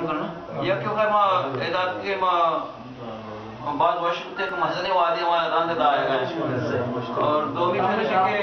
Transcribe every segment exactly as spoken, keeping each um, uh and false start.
شروع کرنا یا کیونکہ ما اعداد کے ما بعض واشن تے کہ محزن وادی ما اعداد دے آئے گئے اور دومی پھر کہ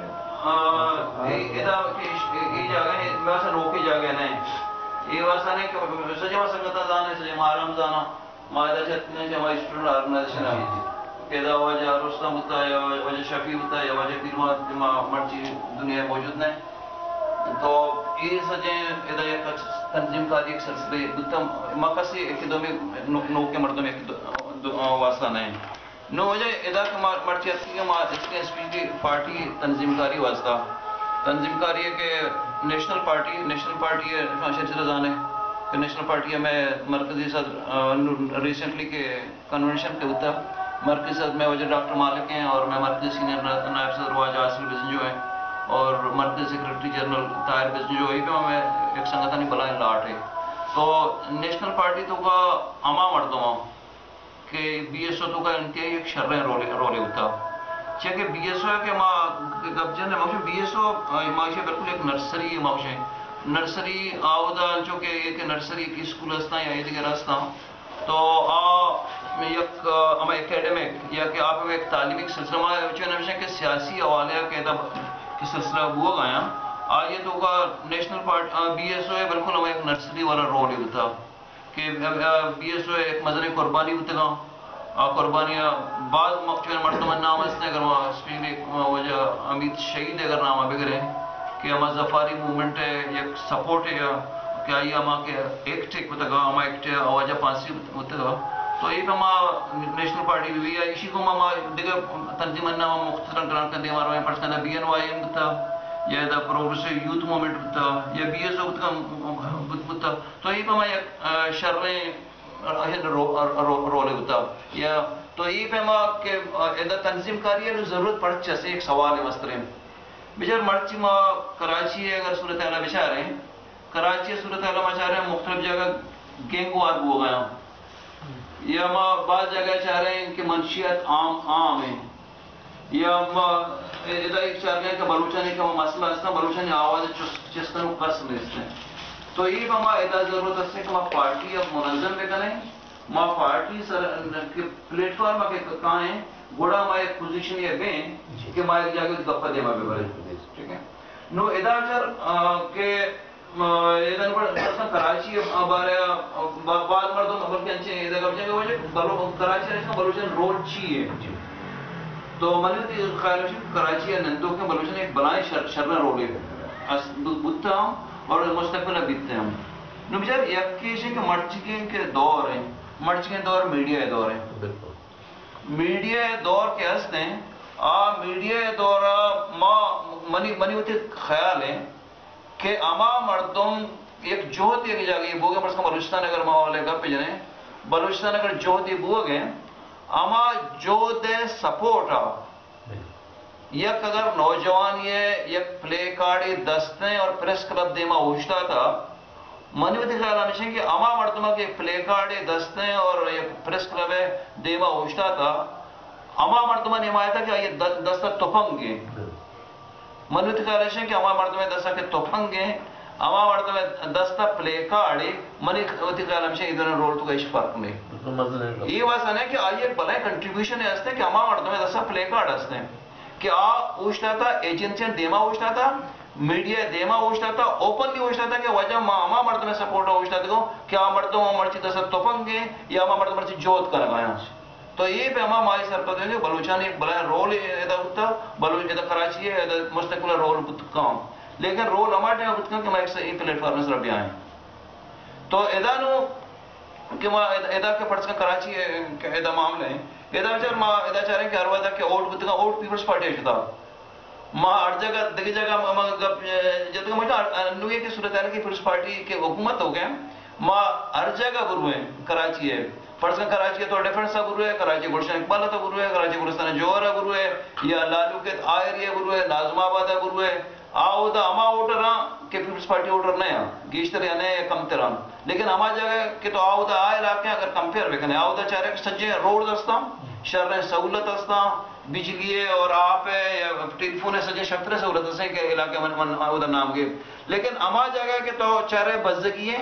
ادا یہ جگہ ہے ویسا روکی جگہ نہیں یہ واسطہ نہیں کہ سجے ما سنگتا دانے سجے مارم دانا مائدہ چتنے سے ہماری اسٹوڈنٹ آرگنائزیشن آئی تھی ادا وجہ رستم ہوتا ہے یا وجہ شفیع ہوتا ہے یا وجہ پیر مرچی دنیا موجود نہیں تو یہ سجے ادا ایک تنظیم کاری ایک سلسلے بتم مقصی ایک دو میں نو کے مردوں میں ایک واسطہ نہیں نو وجہ ادا کے مرچی اتی کے اس کے اسپیل کی پارٹی تنظیم کاری واسطہ تنظیم کاری ہے کہ نیشنل پارٹی نیشنل پارٹی ہے شاید چلے کہ نیشنل پارٹی میں مرکزی صدر ریسنٹلی کے کنونشن کے ہوتا مرکزی صدر میں وجہ ڈاکٹر مالک ہیں اور میں مرکزی سینئر نائب صدر واجہ آصف بزنجو ہیں اور مرکزی سیکرٹری جنرل طاہر بزنجو ہے پہ میں ایک سنگتانی بلائیں لاٹ ہے تو نیشنل پارٹی تو کا اما مردوں کہ بی ایس او تو کا انتہائی ایک شرح رولے رولے ہوتا چاہے کہ بی ایس او ہے کہ ماں گبجن ہے موشن بی ایس او معاشی بالکل ایک نرسری ہے موشن نرسری آودا جو کہ ایک نرسری کی سکول ہستا یا ایک راستہ تو آ یک اما اکیڈمک یا کہ آپ ایک تعلیمی سلسلہ میں چاہے نمشن کہ سیاسی حوالے کے ادب کی سلسلہ ہوا گیا آئیے تو کا National Party B S O ہے بالکل ہمیں ایک نرسری والا رول ہی ہوتا کہ بی ایس او ایک مذہبی قربانی ہوتے گا قربانی بعض مقصد مردمان نام ہستے اگر وہاں اسپیلی وجہ امید شہید اگر نام بگرے کہ ہمیں زفاری مومنٹ ہے ایک سپورٹ ہے کیا یہ ہمیں کہ ایک ٹھیک ہوتا گا ہمیں ایک ٹھیک آوازہ پانسی ہوتا گا تو یہ ہمیں نیشنل پارٹی بھی ہے اسی کو ہمیں دیکھا تنظیمن نام مختصراً گران کر دیں ہمارا میں پڑھتا ہے بی این وائی ایم ہوتا یا دا پروگریسو یوتھ مومنٹ ہوتا یا بی ایس او ہوتا تو یہ ہمیں ایک شرح رول ہوتا یا تو یہ پہ ہمیں کہ ادھا تنظیم کاری ہے ضرورت پڑھ چاہتے ایک سوال ہے مسترین بچار مرچی ماں کراچی ہے اگر صورتحالہ بچار ہیں کراچی صورتحالہ بچار ہیں مختلف جگہ گینگ وار ہو گیا یا ماں بعض جگہ چاہ رہے ہیں کہ منشیات عام عام ہیں یا ماں ادھا ایک چاہ رہے ہیں کہ بلوچانی کا مسئلہ ہے بلوچانی آواز چستن قسم لیتے ہیں تو یہ ہمیں ادھا ضرورت ہے کہ ماں پارٹی اب منظم بے کریں ماں پارٹی سر پلیٹ فارم کے کہاں ہیں گوڑا ماں ایک پوزیشن یہ بین کہ ماں ایک جاگے گپا دے ماں بے بارے ٹھیک ہے نو ادھا چر کہ ادھا نپڑ کراچی بارے بعد مردوں بلکہ انچے ادھا گپ جائے وجہ کراچی رہتا بلوچن رول چی ہے تو منی خیال ہے کراچی یا نندو کے بلوچن ایک بلائیں شرنا رول ہے بودتا ہوں اور مستقبل بیتتے ہیں نو بچار یک کیسے کہ مرچگی کے دور ہیں مرچگی دور میڈیا دور ہیں میڈیا دور کے ہستے ہیں آ میڈیا دور ما منی منی ہوتے خیال ہے کہ اما مردم ایک جوہت ایک جاگی یہ بوگے پرسکا بلوچستان اگر ماں والے گپ جنیں بلوچستان اگر جوہت یہ بوگے اما جوہت سپورٹ آ یک اگر نوجوان یہ یک پلے کارڈی دستیں اور پریس کلب دیما ہوشتا تھا منویتی خیال ہمیشہ کہ اما مردمہ کے پلے کارڈی دستیں اور یک پریس کلب دیما ہوشتا تھا اما مردمہ نے مایا تھا کہ یہ دستہ تفنگے منویتی خیال ہمیشہ کہ اما مردمہ دستہ کے تفنگے اما مردمہ دستہ پلے کارڈی منویتی خیال ہمیشہ ادھر رول تو گئیش فرق نہیں یہ واسطہ ہے کہ آئیے ایک بلائیں کنٹریبیوشن ہے ہستے کہ اما مردمہ دستہ پلے کارڈ ہستے ہیں کہ آ اوشتا تھا ایجنسیاں دیما اوشتا تھا میڈیا دیما اوشتا تھا اوپنلی اوشتا تھا کہ وجہ ماں مرد میں سپورٹا اوشتا تھا کہ آ مردوں مرچی دست تفنگے یا آ مرد مرچی جوت کر گایا تو یہ پہ ہمیں مائی سرپت ہے کہ بلوچان ایک بلائیں رول ادا ہوتا بلوچ ادا کراچی ہے ادا مستقبل رول بتکام لیکن رول ہمارے ٹائم بتکام کہ میں ایک صحیح پلیٹ فارم سے ربی آئیں تو ادا نو کہ ماں ادا کے پڑھس کا کراچی ہے ادا معاملے ہیں ادا چاہ ماں ادا چاہ رہے ہیں کہ ہر وقت کہ اوٹ بتکا اوٹ پیپلز پارٹی ہے ماں ہر جگہ دیکھی جگہ جب کہ مجھے نویہ کی صورتحال کی پیپلز پارٹی کے حکومت ہو گئے ماں ہر جگہ گروہ ہیں کراچی ہے پرسن کراچی ہے تو ڈیفنس کا گروہ ہے کراچی گلشن اقبالہ کا گروہ ہے کراچی گلستان جوہرہ گروہ ہے یا لالو کے آئریہ گروہ ہے نازم آبادہ گروہ ہے آؤ دا اما ووٹر ہاں کہ پیپلز پارٹی ووٹر نہیں ہاں گیشتر یا نہیں کم تر ہاں لیکن اما جگہ کہ تو آؤ دا آئے علاقے اگر کمپیر بکنے آؤ دا چاہ رہے کہ سجے روڈ دستا شہر سہولت ہستا بجلی اور آپ ہے یا ٹیلی فون ہے سجے شفتر سہولت ہستے کہ علاقے من آؤ دا نام گے لیکن اما جگہ کہ تو چاہ رہے بزدگی ہے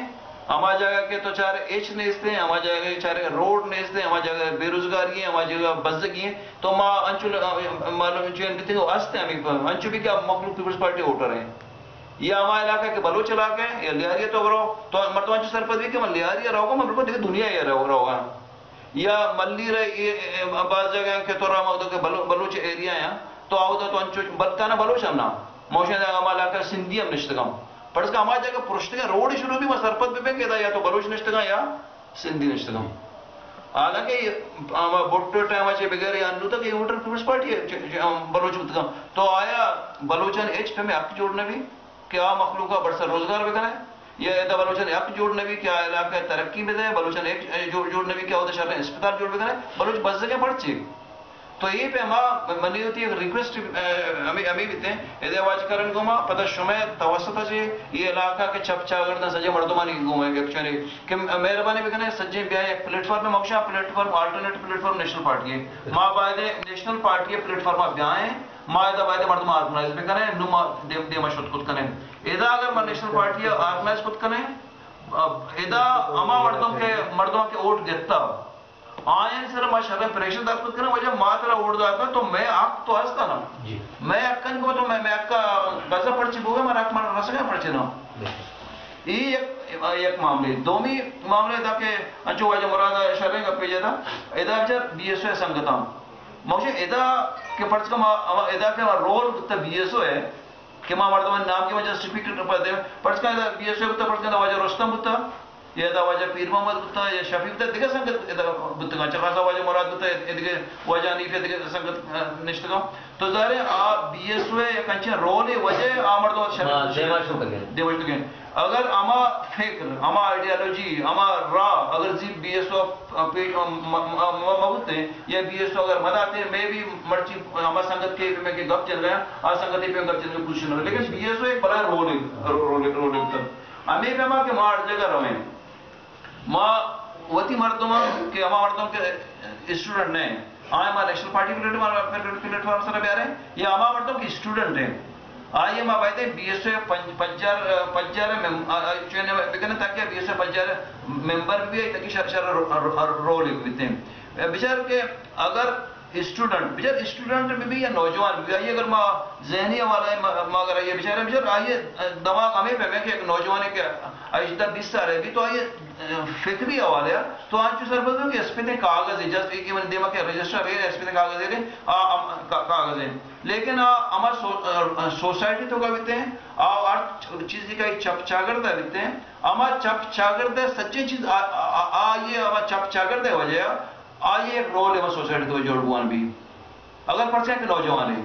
हमारी जगह के तो चार एच नेस्ते हैं, हमारी जगह के चार रोड नेस्ते हैं, हमारी जगह बेरोजगारी है, हमारी जगह बज़गी है, तो माँ अंचु मालूम चैन भी थे वो आस्ते हैं हमें अंचु भी क्या मखलूक पीपल्स पार्टी वोटर हैं, या हमारे इलाके के बलोच इलाके या लियारिया तो करो तो मर्दों अंचु सरपंच भी कि मैं लियारिया रहोगा मैं बिल्कुल देखिए दुनिया ये रहो रहोगा या मल्ली रहे ये बाज़ जगह के तो राम के बलो बलोच एरिया हैं तो आओ तो अंचु बत्ताना बलोच हम ना मौसम जगह हमारे इलाके सिंधी हम निश्चित पर इसका हमारी जगह पुरुष का रोड शुरू भी मैं सरपंच भी कहता या तो बलोच निश्चित या सिंधी निश्चित हालांकि बोट्टो टाइम अच्छे बगैर या अन्नू तक ये वोटर पीपल्स पार्टी है बलोच तो आया बलोचन एच पे में आपकी जोड़ने भी क्या मखलूक का बड़ा रोजगार भी करें या ऐसा बलोचन एक जोड़ने भी क्या इलाका तरक्की में दे बलोचन एक जोड़ने भी क्या होता है अस्पताल जोड़ भी करें बलोच बस जगह पड़ चाहिए तो ये पे हमारा मनी होती है रिक्वेस्ट हमें हमें भी थे इधर आवाज करन को माँ पता शुमे तवसत है ये इलाका के छप चागर ना सजे मर्दमानी घूमे एक्चुअली कि मेहरबानी भी करें सजे ब्याह एक प्लेटफॉर्म में मौका platform alternate platform national party है माँ बायदे नेशनल पार्टी है प्लेटफॉर्म में ब्याह है माँ इधर बायदे मर्दम ऑर्गेनाइज भी करें नुमा देव देव मशहूर खुद करें इधर अगर मैं नेशनल पार्टी ऑर्गेनाइज खुद करें इधर अमा मर्दों के मर्दों के वोट देता आयन सर मैं शर्म प्रेशर दास करना वजह मात्रा वोट दाता तो मैं आक तो हंसता ना मैं अक्कन को तो मैं मैं अक्का गजा पढ़ची बोगे मैं आक मार रसगा पढ़ची ना ये एक एक मामले दोमी मामले था कि अंचो वजह मुराद शर्म का पेज था इधर जब बीएसओ संगता मुझे इधर के पर्च का माँ इधर के रोल तो बीएसओ है कि माँ वर्तमान नाम की वजह स्पीकर पर दे पर्च का इधर बीएसओ बुता पर्च का वजह रोस्तम बुता ये दा वजह पीर मोहम्मद बुता या शफी बुता दिखे संगत इधर बुता का चखासा वजह मुराद बुता इधर वजह नहीं फिर दिखे संगत निश्चित का तो ज़ाहिर है आ बीएसओ या कंचे रोल है वजह आमर तो शफी देवाशु करें देवाशु करें अगर आमा फिक्र आमा आइडियोलॉजी आमा रा अगर जी बीएसओ पे मबूते या बीएसओ अगर मदाते मैं भी मर्ची आमा संगत के में के गप चल रहा है आ संगत पे गप चल रहा है कुछ नहीं लेकिन बीएसओ एक बड़ा रोल है रोल रोल है हमें पे मां के मार जगह रहे माँ वती मर्दों के अमा मर्दों के स्टूडेंट ने आए माँ national party platform platform sir भी आ रहे हैं ये अमा मर्दों के स्टूडेंट हैं आइए माँ बात है बीएसओ पंचार पंचार में ताकि बीएसओ पंचार मेंबर भी है ताकि शर शर रोल होते हैं बेचार के अगर स्टूडेंट बेचार स्टूडेंट में भी या नौजवान भी आइए अगर माँ जहनी वाला है माँ अगर आइए बेचारे बेचार आइए दिमाग हमें पे मैं कि एक नौजवान है क्या आइए बीस साल है भी तो आइए फिक्री हवाले है तो आज जो सर बोलते कि एसपी कागज है जस्ट एक मैंने दिमाग के रजिस्टर है एसपी कागज है कागज है लेकिन हमारे सोसाइटी तो क्या बीते हैं और चीज का चप चागरदा बीते हैं हमारा चप चागरदा सच्ची चीज आ ये हमारा चप चागरदा वजह आइए एक रोल है सोसाइटी तो जोड़वान भी अगर परसेंट के नौजवान है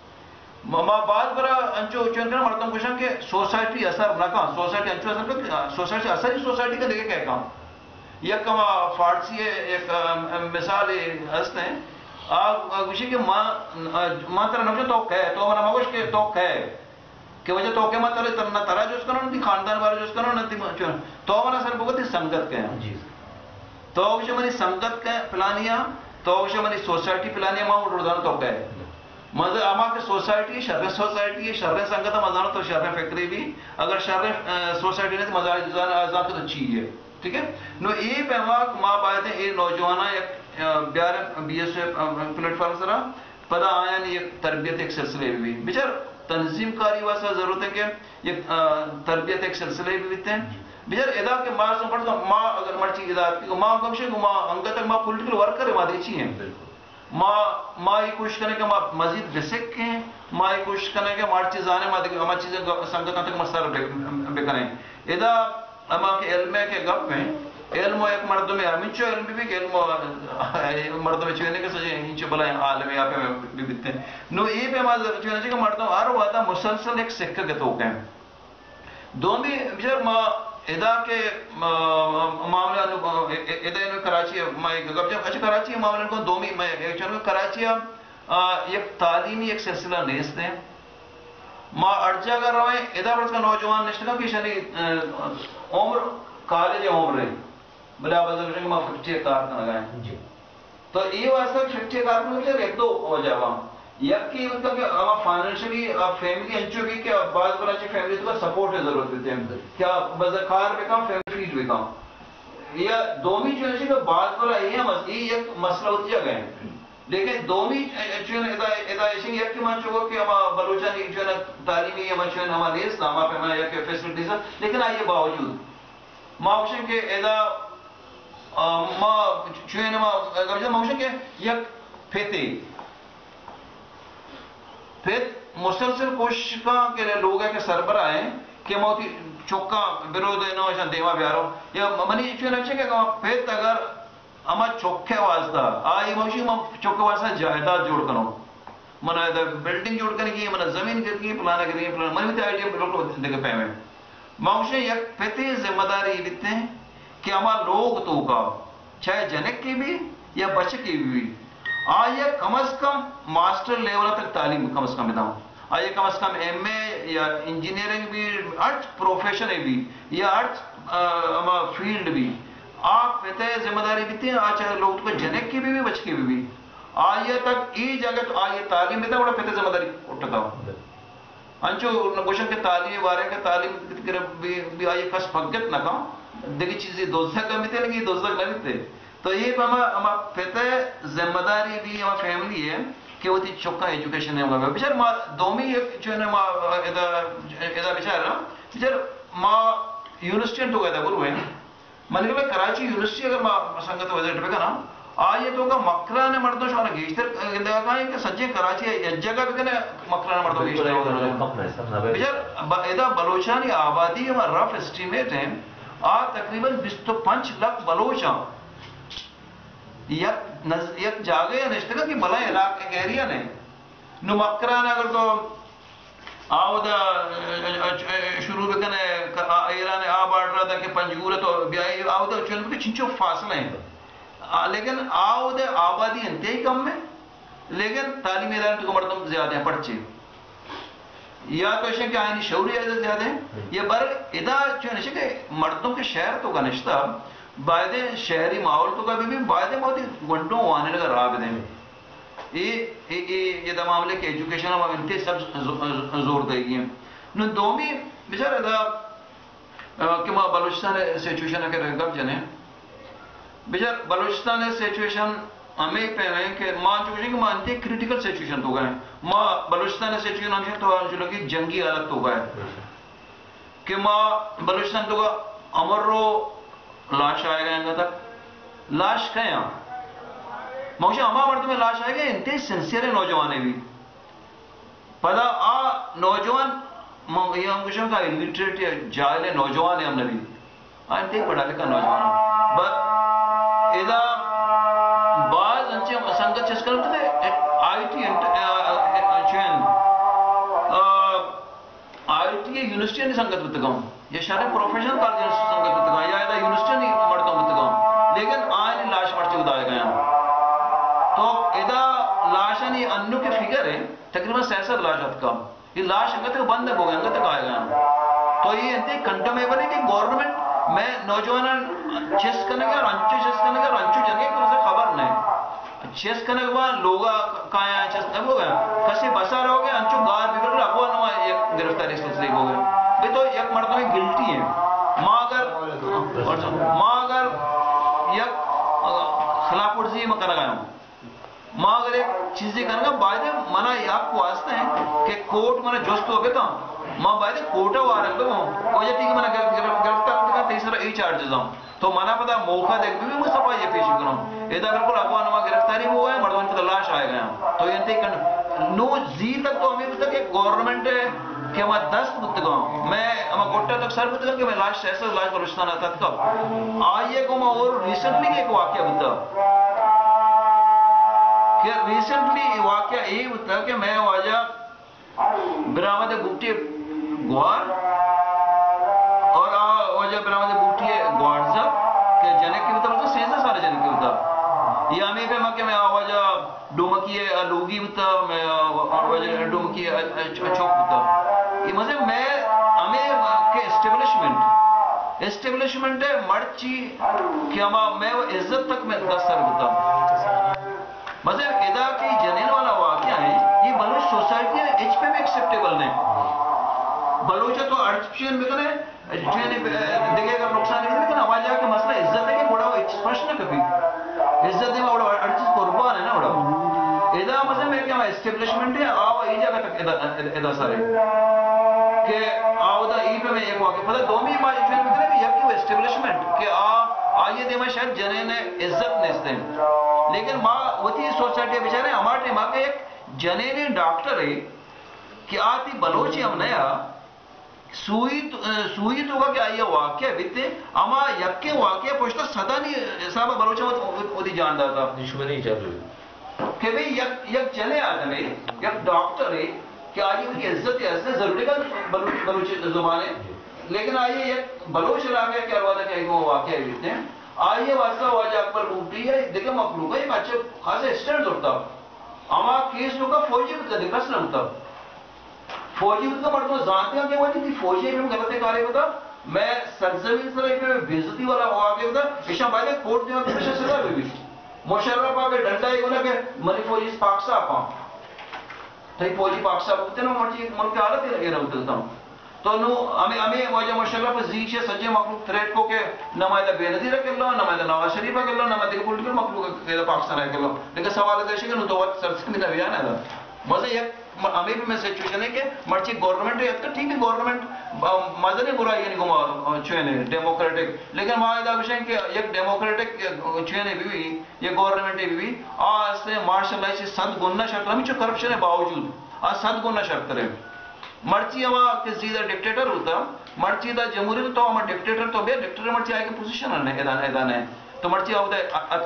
माँ बात बड़ा अंचो उच्चन करना मरता हूँ क्वेश्चन के सोसाइटी असर ना कहाँ सोसाइटी अंचो असर का सोसाइटी असर ही सोसाइटी का देखे क्या काम यह कम फारसी है एक मिसाल हंसते हैं आप विषय के माँ माँ तरह नौजो तो है तो हमारा मगोश के तो है कि वजह तो के माँ तरह तरह तरह जो उसका ना खानदान वाले जो उसका ना नती तो हमारा सर बहुत ही संगत के हैं तो विषय मनी संगत के प्लानिया तो विषय मनी सोसाइटी प्लानिया माँ उड़ान तो है मज़े आमा के सोसाइटी शर्रे सोसाइटी शर्रे संगत मज़ान तो शर्रे फैक्ट्री भी अगर शर्रे सोसाइटी ने तो मज़ार जान आज़ाद तो अच्छी है ठीक है नो ये पैमा माँ बात है ये नौजवाना एक ब्यार बीएसओ प्लेटफॉर्म सरा पता आया नहीं एक तरबियत एक सिलसिले भी बिचार तंजीम कारी वास्ता जरूरत है कि ये तरबियत एक सिलसिले भी बीते हैं बिचार इधर के माँ से पढ़ता माँ अगर मर्ची इधर की माँ कब को माँ अंगत माँ पॉलिटिकल वर्कर है माँ देखी है माँ माँ ये कोशिश करें कि माँ मजीद बेसिक के माँ ये कोशिश करें कि मार चीज़ आने माँ देखिए हमारी चीज़ें संगत तक मसार बेकरें इधर हमारे के एल्मे के गप में एल्मो एक मर्द में अमिचो एल्म भी के एल्मो मर्द में चुने के सजे इंचो बला आलम यहाँ पे भी बिकते हैं नो ये पे हमारे चुने चाहिए मर्दों आर हुआ था मुसलसल एक सिक्का के तो क्या दो भी बिचार माँ इदा के मामले इदा इन कराची मैं गप जब अच्छा कराची मामले को दो में एक चलो कराची एक तालीमी एक सिलसिला नेस्त है माँ अर्जा कर रहा है इदा पर का नौजवान निश्चित की शनि उम्र कॉलेज उम्र है बड़ा बदल के माँ फिफ्टी कार ना लगाए तो ये वास्तव फिफ्टी कार में एक दो हो जावा یکی مطلب کہ اما فائنینشلی فیملی انچو بھی کہ بعض براچی فیملی تو کا سپورٹ ہے ضرورت دیتے ہیں کیا بزرکار بکام فیملی فیٹ بکام یا دومی جو ہے کہ بعض برا یہ مسئلہ ایک مسئلہ ہوتی ہے گئے لیکن دومی جو ہے ادا ایسی یک من چوکو کہ اما بلوچانی جو ہے تعلیمی اما جو ہے ہما نیست اما پہ میں یک فیسلٹیز ہے لیکن آئیے باوجود ماوشن کہ ادا ما جو ہے ماوشن کہ یک پھیتے پھر مسلسل کوشش کا کہ لوگ ہے کہ سربراہ ہیں کہ موتی چوکا برود نوشن دیوا بیارو یا منی چون اچھے کہ پھر اگر اما چوکے واسطہ آئی موشی ما چوکے واسطہ جائیداد جوڑ کنو منا بلڈنگ جوڑ کرنے کی منا زمین کرنے کی پلانا کرنے کی پلانا منی بھی آئیڈیا بالکل دیکھ پہ میں موشی یک پھتی ذمہ داری بیتے ہیں کہ اما لوگ تو کا چاہے جنک کی بھی یا بچے کی بھی آئیے کم از کم ماسٹر لیول تک تعلیم کم از کم دیتا ہوں آئیے کم از کم ایم اے یا انجینئرنگ بھی ارتھ پروفیشن بھی یا ارتھ فیلڈ بھی آپ پہتے ذمہ داری بھی ہیں آج چاہے لوگ کو جنک کی بھی بھی بچ کی بھی بھی آئیے تک ای جگہ تو آئیے تعلیم دیتا بڑا پہتے ذمہ داری اٹھتا ہوں انچو نگوشن کے تعلیم بارے کے تعلیم بھی آئیے کس پھگت نہ کام دیکھی چیزیں دوزدہ کا میتے لگی دوزدہ کا میتے تو یہ ہما پہتے ذمہ داری بھی ہما فیملی ہے کہ وہ تی چوکا ایجوکیشن ہے ہمارا بچار ما دومی ایک جو ہے ما ادا بچار رہا بچار ما یونیورسٹی تو گئے تھا گروہ ہے منہ کہ کراچی یونیورسٹی اگر ما سنگت وزٹ پہ کنا آئیے تو کا مکران مردوں شوانا گیشتر گندگا کہا ہے کہ سچے کراچی ہے جگہ بھی کنا مکران مردوں گیشتر بچار ادا بلوچانی آبادی ہما رف اسٹیمیٹ ہیں آ تقریباً بیس پانچ لاکھ بلوچاں یک جاگے یا نشتگا کہ بلائیں علاقے کے ایریا نے نو مکران اگر تو آو دا شروع بکنے ایران آب آڑ رہا تھا کہ پنجگور ہے تو بیائی آو دا چون بکنے چنچو فاصلے ہیں لیکن آو دا آبادی انتہی کم میں لیکن تعلیم ادارے تو مردم زیادہ ہیں پڑھچے یا تو ایسے کہ آئینی شعوری عدد زیادہ ہیں یا بر ادا چون ایسے کہ مردوں کے شہر تو کا نشتہ باعدے شہری ماحول تو کا بھی بھی باعدے بہت ہی گھنٹوں آنے لگا رابط ہیں یہ دا معاملے کہ ایجوکیشن ہم انتے سب زور دے گی ہیں نو دومی بچار ادا کہ ماں بلوچستان سیچویشن ہے کہ گب جنے بچار بلوچستان سیچویشن ہمیں پہ ہیں کہ ماں چوشیں کہ ماں انتے کریٹیکل سیچویشن تو گئے ماں بلوچستان سیچویشن ہمیں تو جو لگی جنگی حالت تو گئے کہ ماں بلوچستان تو گا امر رو لاش آئے گا انگا تک لاش کہیں ہاں موشی ہما مرد میں لاش آئے گا انتے سنسیر نوجوانے بھی پدا آ نوجوان یہ ہم کچھ کا الٹریٹ یا جاہل نوجوان ہے ہم نبی آ انتے پڑھا لکھا نوجوان بس ادا بعض انچے سنگت چس کرتے تھے آئی ٹی چین آئی ٹی یونیورسٹی نے سنگت بتگاؤں یہ شارے پروفیشنل کالج سنگت بتگاؤں یا ایدہ یونیورسٹی نہیں مردوں بتگاؤں لیکن آئین لاش مرچے ادائے گئے ہیں تو ایدہ لاشانی انو کے فگر ہے تقریباً سیسر لاشت کا یہ لاش انگت بند ہو گئے انگت آئے گئے ہیں تو یہ انتے کنٹمیبل ہے کہ گورنمنٹ میں نوجوان چیس کرنے گا رنچو چیس کرنے گا رنچو جنگے کہ اسے خبر نہیں چیس کرنے کے بعد لوگا کہاں ہیں چیس کرنے گئے کسی بسا رہو گے انچو گار بگڑ رہا وہ نوہ ایک گرفتاری سلسلے ہو گئے بھی تو یک مردوں میں گلٹی ہے ماں اگر ماں اگر یک خلاف ورزی میں کرنا گیا ہوں ماں اگر ایک چیزیں کرنا گا باید منع یک کو واسطہ ہے کہ کوٹ منع جوست ہو گئے تھا ماں باید کوٹا ہوا رکھ دو کوئی جاتی کہ منع گرفتار کرتا تیسرا ای چارجز ہوں تو منع پتا موقع دیکھ بھی مصطفیٰ یہ پیشی کروں ایدہ بالکل اقوان نما گرفتاری ہوا ہے مردوں کی لاش آئے گئے ہیں تو یہ انتے کرنا نو زی تک تو ہمیں بتا کہ گورنمنٹ ہے کہ ہمیں دست بتگاؤں میں ہمیں گوٹا تک سر بتگاؤں کہ میں لاش سیسر لاش بلوچستان آتا تھا آئیے کو میں اور ریسنٹلی ایک واقعہ بتا کہ ریسنٹلی واقعہ یہ بتا کہ میں واجہ برامد بوٹی گوار اور واجہ برامد بوٹی گوارزہ کہ جنک کی بتا بتا سینسا سارے جنک کی بتا یہ ہمیں پہ مکہ میں آواجہ ڈومکی لوگی بتا میں آواجہ ڈومکی چوک بتا یہ مطلب میں ہمیں کہ اسٹیبلشمنٹ اسٹیبلشمنٹ ہے مرچی کہ ہمیں میں عزت تک میں دس سر بتا مطلب ادا کی جنین والا واقعہ ہے یہ सोसाइटी एच पे भी एक्सेप्टेबल नहीं बलोचा तो अर्चन में कने चेने देखेगा नुकसान नहीं लेकिन आवाज आके मसला इज्जत है कि बड़ा स्पष्ट ना कभी इज्जत में बड़ा अर्चिस कुर्बान है ना बड़ा इधर मतलब में क्या एस्टेब्लिशमेंट है आओ ये जगह तक इधर इधर सारे कि आओ दा ई पे में एक वाक्य पता दो भी बात चेने में कने या कि एस्टेब्लिशमेंट कि आ आइए देमा शायद जने ने इज्जत नहीं लेकिन माँ वती सोसाइटी बेचारे हमारे माँ के एक जने ने डॉक्टर है कि आती बलोची हम नया सुई सुई तो का क्या ये वाक्य बिते अमा यक्के वाक्य पोष्टा सदा नहीं साहब बलोचा मत ओदी जानदा था दुश्मनी चल रही कि भाई यक यक चले आदमी यक डॉक्टर है कि आज उनकी इज्जत ऐसे जरूरी का बलोच बलोची जुबान है लेकिन आइए एक बलोच ला गया क्या वादा क्या वो वाक्य बिते आइए वास्ता वाज अकबर लूटी है देखे मखलूक है अच्छे खासे स्टैंड होता अमा केस लोग का फौजी का दिक्कत ना होता फौजी का मतलब जानते हैं कि वो थी फौजी में गलत कार्य बता मैं सरजमीन से लेके बेइज्जती वाला हो आगे बता इशा भाई ने कोर्ट में कुछ सजा भी मुशर्रफ आके डंडा ही बोला कि मरी फौजी पाकसा पा तई फौजी पाकसा बोलते ना मर्जी मन के हालत ही लगे रहते था तो नो हमें हमें वजह मुशर्रफ जीशे सज्जे मखलूक थ्रेट को के नमायदा बेनजीर के लो नमायदा नवाज शरीफ के लो नमायदा पॉलिटिकल मखलूक के पाकिस्तान के लो लेकिन सवाल है देश के नो तो सरजमीन में बयान है मजे एक हमें भी मैं सिचुएशन है कि मर्ची गवर्नमेंट है तो ठीक है गवर्नमेंट मजे नहीं बुरा ये नहीं घुमा चुने डेमोक्रेटिक लेकिन मायदा विषय कि एक डेमोक्रेटिक चुने भी ये गवर्नमेंट भी भी आज से मार्शल लाई से सद गुना शर्त हम जो करप्शन है बावजूद आज सद गुना शर्त रहे मर्ची हवा किस चीज डिक्टेटर होता मर्ची दा जमहूरी तो हम डिक्टेटर तो बे डिक्टेटर मर्ची आए के पोजीशन है एदान एदान है तो मर्ची आवदा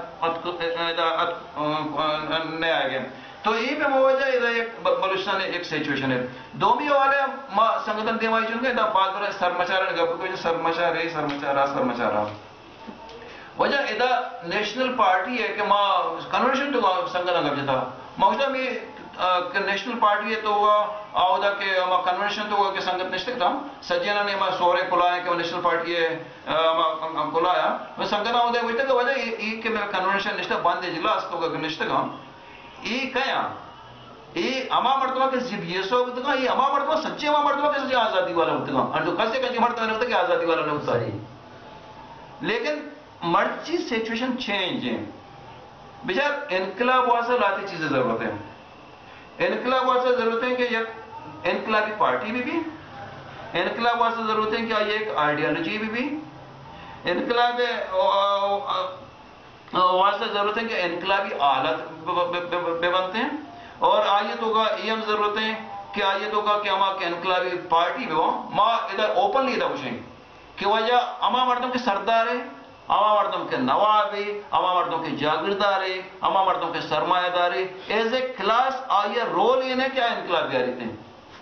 नहीं आएगा तो ये पे मौजा इधर एक बलूचिस्तान एक सिचुएशन है दो भी वाले मां संगठन देवाई चुनके दा बात पर सरमचार गप को सरमचार है सरमचार सरमचार वजह इधर नेशनल पार्टी है कि मां कन्वर्शन तो संगठन गप जता मौजा में नेशनल पार्टी है तो आवदा के मां कन्वेंशन तो के संगत निश्चित था सज्जना ने मां सोरे बुलाया कि नेशनल पार्टी है मां बुलाया वो संगठन आवदा वही तक वजह ये के मैं कन्वेंशन निश्चित बांधे जिला तो का निश्चित ये क्या ये अमा मर्तबा के जिब ये सो होता ये अमा मर्तबा सच्चे अमा मर्तबा के सच्चे आजादी वाला होता और जो कैसे कैसे मर्तबा नहीं होता कि आजादी वाला नहीं होता है लेकिन मर्ची सिचुएशन चेंज है बेचार इनकलाब वास्ते लाती चीजें जरूरत है इनकलाब वास्ते जरूरत है कि एक इनकलाबी पार्टी भी भी इनकलाब वास्ते जरूरत है कि ये एक आइडियोलॉजी भी भी इनकलाब वास्ते जरूरत है कि इनकलाबी आलत बनते हैं और आयत होगा ये हम जरूरत है कि आयत होगा कि अमा के इनकलाबी पार्टी में हो माँ इधर ओपनली इधर पूछेंगे कि वजह अमा मर्दों के सरदार है अमा मर्दों के नवाब है अमा मर्दों के जागीरदार है अमा मर्दों के सरमायादार है एज ए क्लास आइए रोल ये नहीं क्या इनकलाबी आ रही थे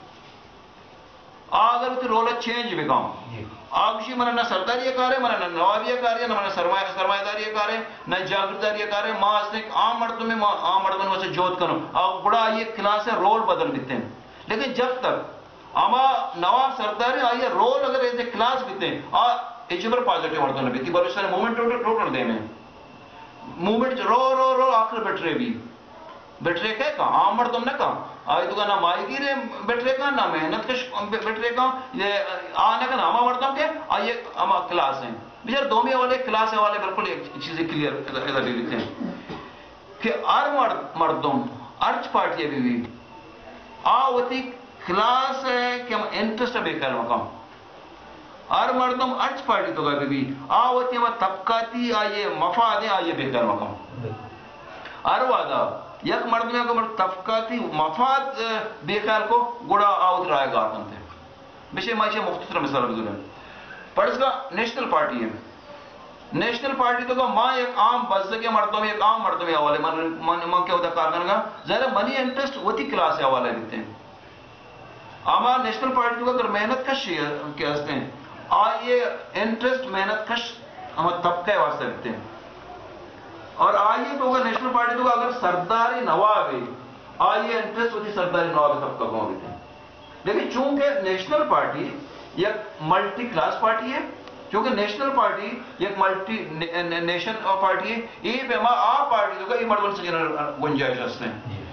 अगर तो रोल चेंज भी काम आगशी मन न सरदारी कार्य मन न नवाबी कार्य न मन सरमाया सरमायादारी कार्य न जागीरदारी कार्य मां से आम मर्द में आम मर्दन वैसे जोत करो अब बड़ा ये क्लास है रोल बदल देते हैं लेकिन जब तक आमा नवाब सरदारी आइए रोल अगर ऐसे क्लास बीते आ इजबर पॉजिटिव मर्दन बीती बलूचिस्तान मूवमेंट टोटल टोटल दे में मूवमेंट रो रो रो आखिर बैठरे भी बैठरे के का आम मर्दम ने का आई तो ना मायगी रे बैठरे का ना मेहनत कश बैठरे का ये आने का नामा मर्दम के आइए अमा क्लास है बेचार दोमी वाले क्लास है वाले बिल्कुल एक चीजें क्लियर इधर ले लेते हैं कि आर मर्द मर्दम अर्च पार्टी भी भी आवती क्लास है कि हम इंटरेस्ट बेकार मकाम आर मर्दम अर्च पार्टी तो का भी आवती व तबकाती आइए मफादे आइए बेकार मकाम आर वादा यक मर्द में को तबकाती मफाद बेकार को गुड़ा आउट रायगा आतन थे विषय माचे मुख्तसर मिसाल बुजुर्ग पर इसका नेशनल पार्टी है नेशनल पार्टी तो का मां एक आम बस के मर्दों में एक आम मर्द में हवाले मन मन मन के होता कारगन का जरा मनी इंटरेस्ट वती क्लास है हवाले देते हैं आमा नेशनल पार्टी को अगर मेहनत कश क्या हंसते हैं आ ये इंटरेस्ट मेहनत कश हम तबके वास्ते देते हैं और आइए तो अगर नेशनल पार्टी तो अगर सरदारी नवाब है आइए इंटरेस्ट होती सरदारी नवाब तबका को देते हैं लेकिन चूंकि नेशनल पार्टी एक मल्टी क्लास पार्टी है क्योंकि नेशनल पार्टी एक मल्टी ने, ने, नेशन पार्टी है ये पे आ पार्टी तो का ये मर्दन से गुंजाइश हंसते हैं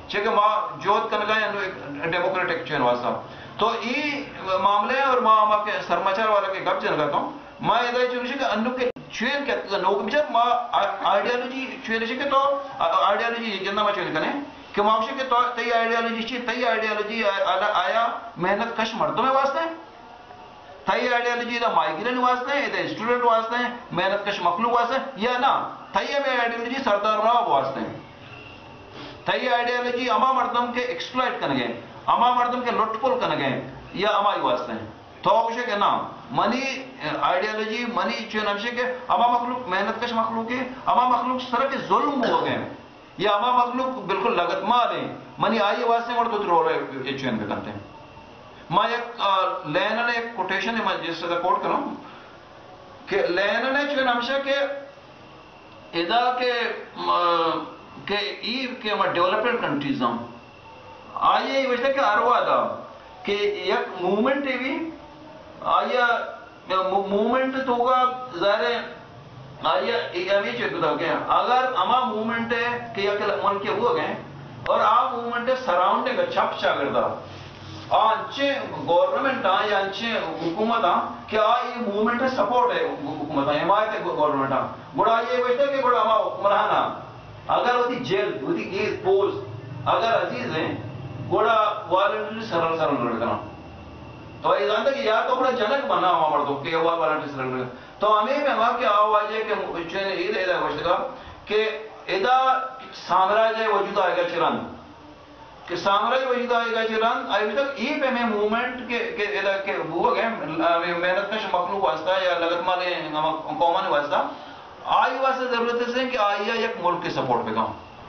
چکہ ما جوت کنگا یا ڈیموکریٹک چین واسطہ تو ای معاملے اور ما ما کے سرمچار والا کے گپ جن گتا ہوں ما ادھا چونشی کہ انو کے چین کے نوک بچار ما آئیڈیالوجی چین شی کہ تو آئیڈیالوجی جنہ ما چین کنے کہ ماوشی کہ تو تی آئیڈیالوجی چی تی آئیڈیالوجی آیا محنت کش مردوں میں واسطے ہیں تھائی آئیڈیالوجی دا مائیگرین واسطے ہیں دا اسٹوڈنٹ واسطے ہیں محنت کش مخلوق واسطے ہیں یا نا تھائی میں آئیڈیالوجی سردار نواب واسطے ہیں تھائی آئیڈیالوجی اما مردم کے ایکسپلائٹ کرنے گئے اما مردم کے لٹ پل کرنے گئے یا اما ہی واسطے ہیں تو اوشے کہ نا منی آئیڈیالوجی منی چون ہمشے کہ اما مخلوق محنت کش مخلوق ہے اما مخلوق سر کے ظلم ہو گئے یا اما مخلوق بالکل لگت مار ہیں منی آئی واسطے ہیں اور تو رول ہے چون پہ کرتے ہیں میں ایک لین نے ایک کوٹیشن ہے میں جس سے کوٹ کروں کہ لین نے چون ہمشہ کہ ادا کے کہ ای کہ میں ڈیولپڈ کنٹریز ہوں آئیے یہ وجہ کہ اروا دا کہ یک مومنٹ ہے بھی آیا مومنٹ تو گا ظاہر آیا ہمیں چیک بتاؤ کہ اگر اما مومنٹ ہے کہ یک ملک ہو گئے اور آپ مومنٹ ہے سراؤنڈنگ چھپ چاگردہ آنچے گورنمنٹ آن یا آنچے حکومت آن کہ آئی مومنٹ ہے سپورٹ ہے حکومت آن حمایت ہے گورنمنٹ آن گوڑا یہ وجہ کہ گوڑا ہما حکمران آن اگر وہ دی جیل وہ دی گیز پوز اگر عزیز ہیں گوڑا والنٹری سرل سرل لڑکنا تو یہ جانتا کہ یا تو بڑا جنک بنا ہوا مردوں کہ وہ والنٹری سرل لڑکنا تو ہمیں میں وہاں کہ آواز ہے کہ چین اید ایدہ گوشت کا کہ ایدہ سامراج وجود آئے گا چران کہ سامراج وجود آئے گا چران آئے بھی تک ای پہ میں مومنٹ کے ایدہ کہ وہ گئے محنت کش مخلوق واسطہ یا لگت مالے قومان واسطہ آئی واسطہ ضرورت ہے کہ آئیہ ایک ملک کے سپورٹ پہ کام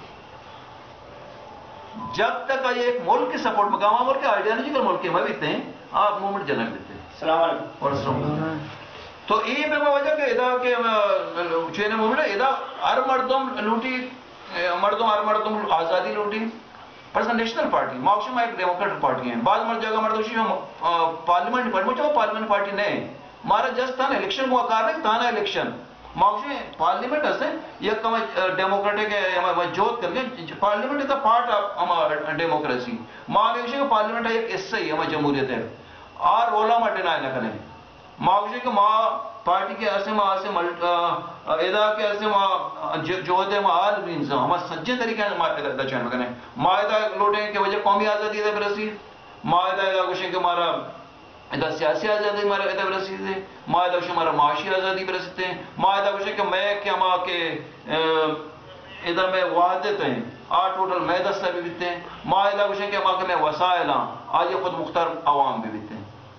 جب تک آئیہ ایک ملک کے سپورٹ پہ کام ملک کے آئیڈیالوجیکل ملک کے مویتے ہیں آپ مومنٹ جنک دیتے ہیں السلام علیکم اور السلام علیکم تو ای پہ میں وجہ کہ ادا کہ چین مومنٹ ہے ادا ہر مردم لوٹی مردم ہر مردم آزادی لوٹی پر نیشنل پارٹی ماکشی میں ایک ڈیموکریٹک پارٹی ہیں بعض مرد جگہ مردوشی ہم پارلیمنٹ پارٹی مجھے وہ پارلیمنٹ پارٹی نہیں مارا جس تانا الیکشن کو اکار نہیں تانا الیکشن ماکشی پارلیمنٹ ہستے یہ کم ڈیموکریٹک ہے جوت کر گئے پارلیمنٹ ہے پارٹ آف ڈیموکریسی ماں بیکشی کہ پارلیمنٹ ہے ایک حصہ ہی ہمیں جمہوریت ہے اور اولا میں ڈینائی نہ کریں ماکشی کہ ماں پارٹی کے عرصے میں آسے ادا کے عرصے میں جو ہے ماں آل بھی انسان ہمیں سجے طریقے ہیں ماں ادا چاہنے کریں ماں ادا لوٹیں کہ وجہ قومی آزادی ہے برسی ماں ادا ادا کچھ کہ ہمارا ادا سیاسی آزادی ہمارا ادا برسی ہے ماں ادا کچھ ہمارا معاشی آزادی برستے ہیں ماں ادا کچھ کہ میں کیا ماں کے ادا میں وحدت ہیں آ ٹوٹل میں دستہ بھی بیتے ہیں ماں ادا کچھ کہ ماں کے میں وسائل ہاں آج خود مختار عوام بھی بیتے ہیں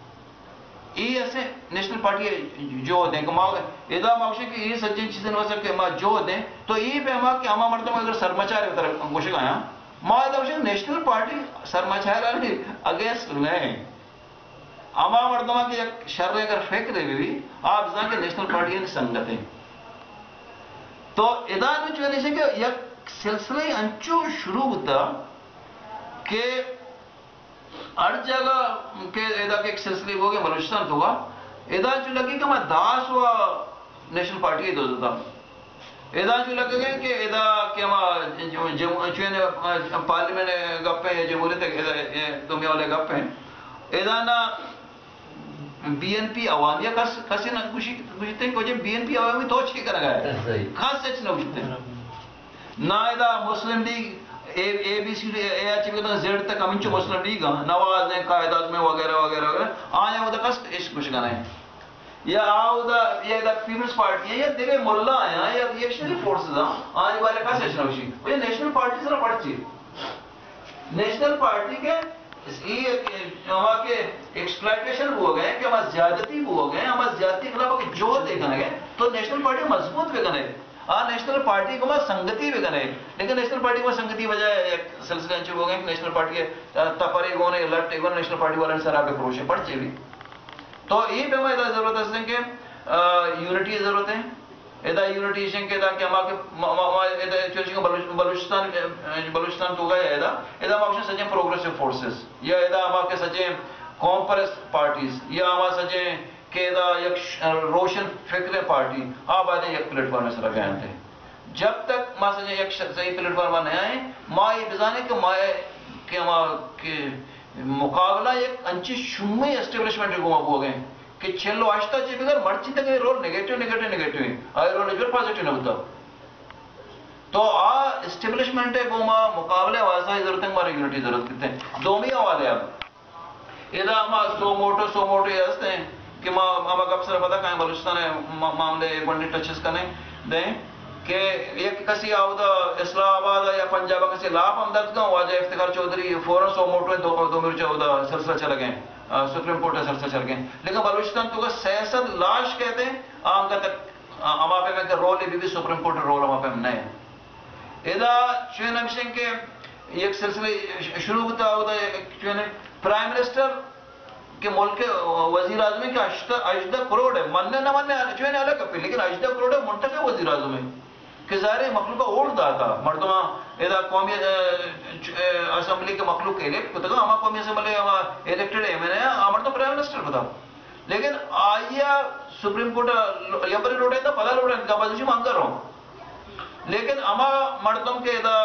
یہ ایسے نیشنل پارٹی جو دیں کہ ماں ادا ماکشی کہ یہ سجن چیزیں ہو سکتے ماں جو دیں تو یہ پہ ماں کہ ہما مردم اگر سرمچار ہے گوشک آیا ماں ادا کچھ نیشنل پارٹی سرمچار ہے اگینسٹ نہیں ہما مردمہ کی ایک شر اگر فکر ہے بھی آپ جانیں کہ نیشنل پارٹی ہے سنگت ہے تو ادا میں چوہنے سے کہ یک سلسلہ انچو شروع ہوتا کہ ہر جگہ کے ادا کے ایک سلسلے ہو گئے بلوچستان ہوگا ادا جو لگے کہ میں داس ہوا نیشنل پارٹی دو دیتا ادا جو لگے گئے کہ ادا کہ میں چوہنے پارلیمنٹ گپ ہیں جمہوریت دنیا والے گپ ہیں ادا نا بی این پی عوامیہ کسی نہ گوشتے ہیں کہ وجہ بی این پی عوامی تو اچھی کرنا گیا ہے خاص سچ نہ گوشتے ہیں نہ ادا Muslim League A B C A H P Z تک ہمیں چو مسلم لیگ نواز ہیں قائد اعظم وغیرہ وغیرہ وغیرہ آیا وہ دا کس عشق کچھ کرنا ہے یا آؤ دا یہ دا پیپلز پارٹی ہے یا دیکھے ملا آیا یا ریئیکشنری فورسز ہیں آنے والے کس عشق نہ گوشی وہ نیشنل پارٹی سے نہ پڑھتی نیشنل پارٹی کے وہاں کے ایکسپلائٹیشن ہو گئے کہ ہمیں زیادتی ہو گئے ہمیں زیادتی خلاف کہ جو دیکھنے گئے تو نیشنل پارٹی مضبوط بھی کرنے ہاں نیشنل پارٹی کو میں سنگتی بھی کرنے لیکن نیشنل پارٹی کو سنگتی وجہ ایک سلسلہ انچو ہو گئے کہ نیشنل پارٹی کے تپرے گونے لٹے گونے نیشنل پارٹی والے سر آپ پروشے پڑھتے بھی تو یہ پہ میں ضرورت ہے کہ یونٹی ضرورت ہے ادا یونٹی شن کے دا کہ ہمارے بلوچستان بلوچستان تو گئے ادا ادا ہمارے سجے پروگریسو فورسز یا ادا ہمارے سجے کامپریس پارٹیز یا ہمارے سجے کہ ادا یک روشن فکر پارٹی آپ آدھے یک پلیٹ فارم میں سر گئے تھے जब तक मां सजे एक सही प्लेटफॉर्म नहीं आए मां ये बिजाने के मां के मां के मुकाबला एक अंची शुम्मे एस्टेब्लिशमेंट को हो गए कि छेलो आस्ता जे बिगर मर्ची तक रोल नेगेटिव नेगेटिव नेगेटिव आय रोल इधर पॉजिटिव न होता तो आ एस्टेब्लिशमेंट है को मां मुकाबले वासा जरूरत है मारी यूनिटी जरूरत कितने दोमी वाले अब इधर मां सो मोटो सो मोटो ये हस्ते हैं कि मां मां कब से पता कहीं बलूचिस्तान है मामले एक बंडी टचेस करने दें कि एक कसी आवदा इस्लामाबाद या पंजाब कसी लाभ हमदर्द का वाजा इफ्तिखार चौधरी फौरन सो मोटो दो दो मिनट चौदह सिलसिला चल गए सुप्रीम कोर्ट सिलसिला चल गए लेकिन बलूचिस्तान तो का सियासत लाश कहते हैं आम का तक हमारे पे में रोल भी भी सुप्रीम कोर्ट रोल हमारे पे नहीं इदा चुन अभिषेक के एक सिलसिले शुरू होता होता चुन प्राइम मिनिस्टर के मुल्क के वजीर आजम के अजदा अजदा करोड़ है मन्ने न मन्ने चुन अलग कपी लेकिन अजदा करोड़ है मुंतखब वजीर आजम है कि ज़ाहिर मखलूक का ओढ़ दाता मर्दमा इदा कौमी असेंबली के मखलूक इलेक्ट को तो हमारा कौमी असेंबली हमारा इलेक्टेड है मैंने हमारा तो प्राइम मिनिस्टर बता लेकिन आया सुप्रीम कोर्ट या पर लोटे तो पता लोटे का बाजू मांग कर रहा हूँ लेकिन अमा मर्दम के इदा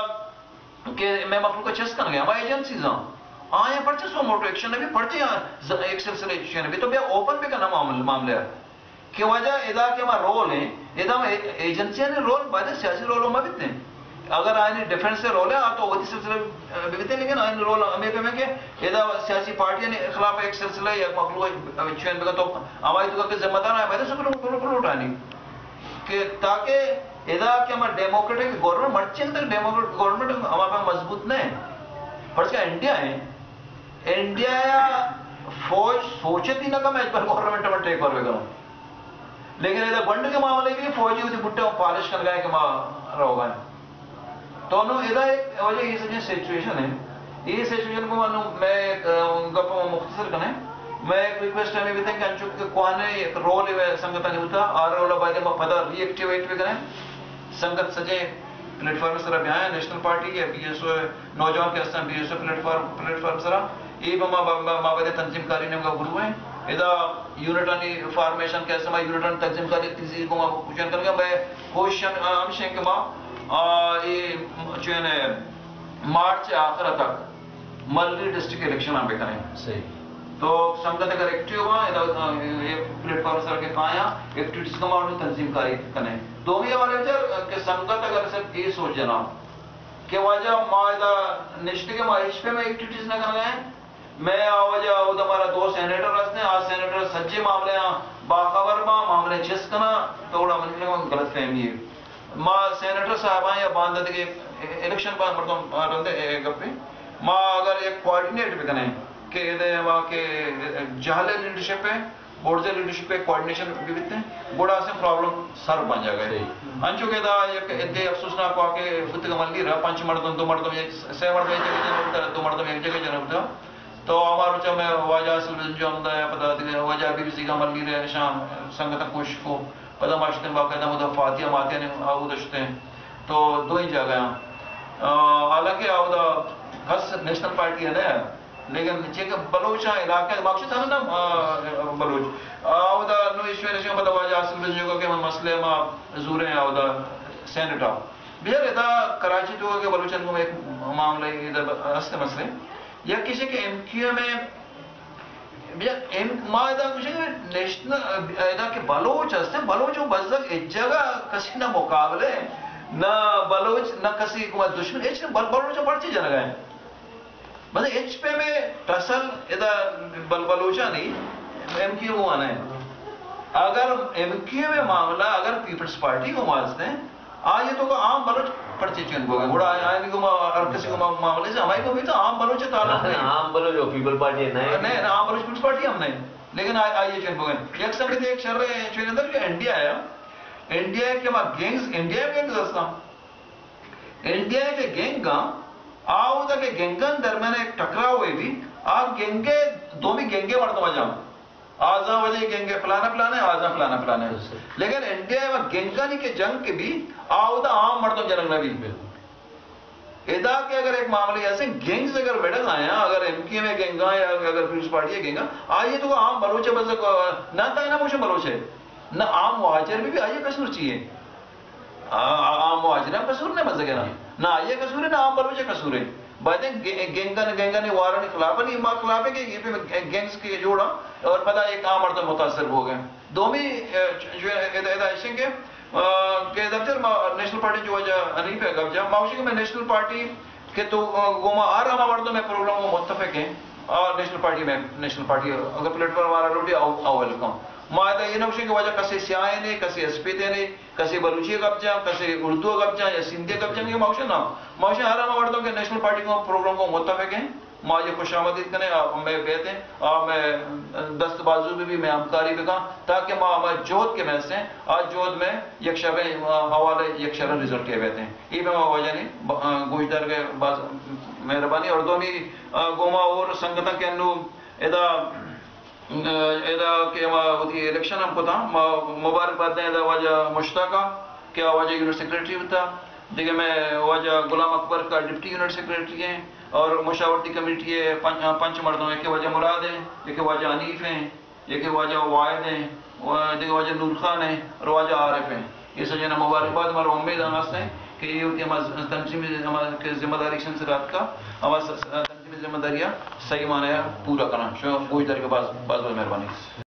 के मैं मखलूक का चेस कर गया हमारा एजेंसीज हैं आया पर्चे सो मोटो एक्शन भी पर्चे एक सिलसिले एक्शन भी तो भैया ओपन पे का ना मामले है कि वजह इदा के हमारा रोल है इदा में एजेंसियां ने रोल बादे सियासी रोलों में भी थे अगर आयने डिफेंस से रोल है तो वही सिलसिले भी थे लेकिन आयने रोल हमें पे में के इदा सियासी पार्टियां ने खिलाफ एक सिलसिला या मखलूक चुन का तो हमारी तो के जिम्मेदार है मैंने सब लोग उठानी कि ताकि इदा के हमारा डेमोक्रेटिक गवर्नमेंट मर्चेंट तक डेमोक्रेटिक गवर्नमेंट हमारे पे मजबूत नहीं पर इसका इंडिया है इंडिया फौज सोचे थी ना का मैं पर गवर्नमेंट में टेक ओवर करूं लेकिन इधर बंड के मामले भी फौजी उसे बुट्टे पॉलिश कर गए कि मां रहोगा तो नो इधर एक वजह ये सजे सिचुएशन है ये सिचुएशन को मानो मैं गप मुख्तसर करने मैं एक रिक्वेस्ट है भी थे कि अंचुक के कोने एक रोल है संगत ने होता और रोल बाद में पता रिएक्टिवेट भी करें संगत सजे प्लेटफॉर्म सरा भी आया नेशनल पार्टी के बीएसओ नौजवान के असम बीएसओ प्लेटफॉर्म प्लेटफॉर्म सरा ये बमा माबदे तंजीमकारी ने का गुरु है इदा यूनिटनी फॉर्मेशन के समय यूनिटन तंजीमकारी तीसरी को क्वेश्चन करके मैं क्वेश्चन अंश के मां ये चुने मार्च आखिर तक मल्ली डिस्ट्रिक्ट इलेक्शन हम करें सही तो संगत अगर एक्टिव हुआ इदा ये प्लेटफॉर्म सर के काया एक्टिविटीज का मां तंजीमकारी करें दो भी वाले विचार के संगत अगर सब ये सोच जना कि वजह मायदा निश्चित के माइश पे में एक्टिविटीज ना कर गए मैं आवाजा वो हमारा दो सेनेटर रखते आज सेनेटर सच्चे मामले बाखबर मां मामले चेस करना तो बड़ा मन में गलत फहमी है मां सेनेटर साहब या बांध के इलेक्शन बांध पड़ता रंदे गप्पे मां अगर एक कोऑर्डिनेट भी करें कि इधर वहां के जहले लीडरशिप पे बोर्ड से लीडरशिप पे कोऑर्डिनेशन भी बिते बड़ा से प्रॉब्लम सर बन जाएगा अंचो के दा एक इतने अफसोसनाक वाके फुत कमल रहा पंच मर्दम दो मर्दम एक से मर्दम एक जगह जन्म दो मर्दम एक जगह जन्म था तो हमारे च में वाजा सुरज जो हमदा है पता है वाजा बीबीसी का मल्ली रे शाम संगत कुश को पता माशते बाकायदा मुदा फातिया माते ने आउदशते तो दो ही जगह हालांकि आउदा खास नेशनल पार्टी है ना लेकिन नीचे के बलोच इलाके मकसद था ना बलोच आउदा नो ईश्वर से पता वाजा सुरज जो के मसले मा जूरे आउदा सेनेटर बिहार इदा कराची तो के बलोचन को एक मामले इधर हस्ते मसले या किसी के एमक्यू में भैया एम मायदा कुछ नेशनल इदा के बलोच हस्ते बलोच वो बजक एक जगह किसी ना मुकाबले ना बलोच ना किसी को दुश्मन एच बल बलोच बढ़ती जन गए मतलब एच पे में टसल इदा बल बलोचा नहीं एमक्यू को आना है अगर एमक्यू में मामला अगर पीपल्स पार्टी को मानते हैं आज तो आम बलोच पर्चे चुन गए बड़ा आने को और किसी को मामले से हमारे को भी तो आम बलोच ताल्लुक नहीं आम बलोच जो पीपल पार्टी है नहीं नहीं आम बलोच पीपल्स पार्टी हम नहीं लेकिन आइए चुन गए एक समय एक शर चुन अंदर जो इंडिया आया इंडिया के बाद गैंग्स इंडिया गैंग्स असता इंडिया के गैंग का आओ तक गैंगन दरमियान एक टकराव हुई भी आप गैंगे दो भी गैंगे मरतबा जाम आजा वजह गैंगे फलाना फलाना है आजा फलाना फलाना है लेकिन इंडिया में गैंगानी के जंग के भी आओ आम मरतब जनक नबी इदा के अगर एक मामले ऐसे गैंग्स अगर बेड़क आया अगर एमके में गैंगा या अगर पीपल्स पार्टी है गैंगा आइए तो आम बलोच बस ना था ना मुझे बलोच है ना आम मुहाजिर भी, भी आइए कसर चाहिए عام مہاجرین قصور نہیں مزے نا نہ یہ قصور ہے نہ عام بلوچ قصور ہے باتیں گینگا نے گینگا نے وارا نے خلاف نہیں ماں خلاف ہے کہ یہ پہ گینگز کے جوڑا اور پتہ ایک عام مرد متاثر ہو گئے دومی جو ہے ایسے کہ کہ دفتر نیشنل پارٹی جو وجہ نہیں پہ گب جا ماوشی کہ میں نیشنل پارٹی کہ تو گوما آ رہا مردوں میں پروگرام وہ متفق ہیں اور نیشنل پارٹی میں نیشنل پارٹی اگر پلیٹ فارم والا روٹی آؤ ویلکم معاہدہ یہ نوشی کی وجہ کسی سیاہیں نہیں کسی اسپیتے نہیں کسی بلوچی گپ جا کسی اردو گپ جا یا سندھی گپ جا یہ ماوشی نا ماوشی آ رہا مردوں کے نیشنل پارٹی کو پروگرام کو متفق ہیں ماں یہ خوش آمدید کریں میں کہتے ہیں میں دست بازو بھی بھی میں ہمکاری بھی کہاں تاکہ ماں ہمارے جوہد کے محض ہیں آج جوہد میں یک شبہ حوالے یک شبہ رزلٹ کے بیتے ہیں یہ بھی ماں وجہ نہیں گوشدار کے بعض مہربانی اور دومی گوما اور سنگتہ کے انو ادا ادا کہ الیکشن ہم کو تھا مبارک بات دیں ادا وجہ مشتاقہ کیا وجہ یونٹ سیکریٹری ہوتا دیکھیں میں وجہ غلام اکبر کا ڈپٹی یونٹ سیکریٹری ہیں اور مشاورتی کمیٹی ہے پنچ مردوں ایک وجہ مراد ہیں ایک وجہ حنیف ہیں ایک وجہ واحد ہیں دیکھ وجہ نور خان ہیں اور وجہ عارف ہیں یہ سجنہ مبارکباد ہمارا امید ہمارا ہے کہ یہ ہوتی ہے تنظیمی ذمہ داری سنسرات کا ہمارا تنظیمی ذمہ داریاں صحیح معنی پورا کرنا گوشت داری کے بعد بعض مہربانی